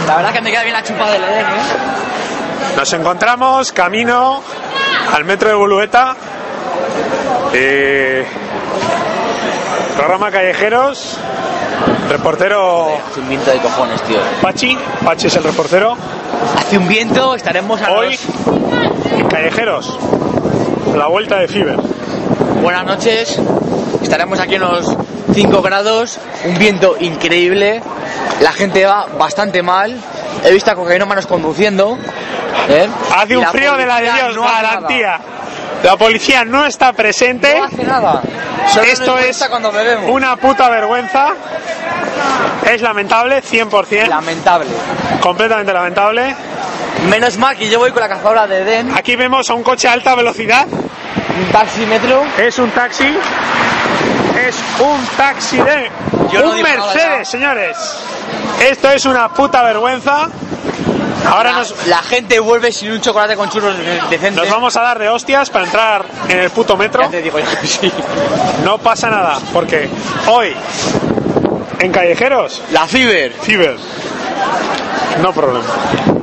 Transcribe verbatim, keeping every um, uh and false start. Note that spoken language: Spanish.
La verdad que me queda bien la chupa del Edén, ¿eh? Nos encontramos camino al metro de Bolueta. Eh, programa Callejeros. Reportero. Hace un viento de cojones, tío. Pachi. Pachi es el reportero. Hace un viento, estaremos a hoy los... en Callejeros. La vuelta de Fiverr. Buenas noches. Estaremos aquí en los cinco grados. Un viento increíble. La gente va bastante mal. He visto a cocainómanos conduciendo. ¿eh? Hace un frío de la de Dios, no garantía. La policía no está presente. No hace nada. Solo Esto es cuando bebemos. Una puta vergüenza. Es lamentable, cien por ciento. Lamentable. Completamente lamentable. Menos mal que yo voy con la cazadora de Edén. Aquí vemos a un coche a alta velocidad. Un taxímetro. Es un taxi. Es un taxi de yo no un Mercedes, señores. Esto es una puta vergüenza. Ahora la, nos... la gente vuelve sin un chocolate con churros decente. Nos vamos a dar de hostias para entrar en el puto metro. Ya te digo yo, sí. No pasa nada, porque hoy en Callejeros la Fiverr. Fiverr. No problema.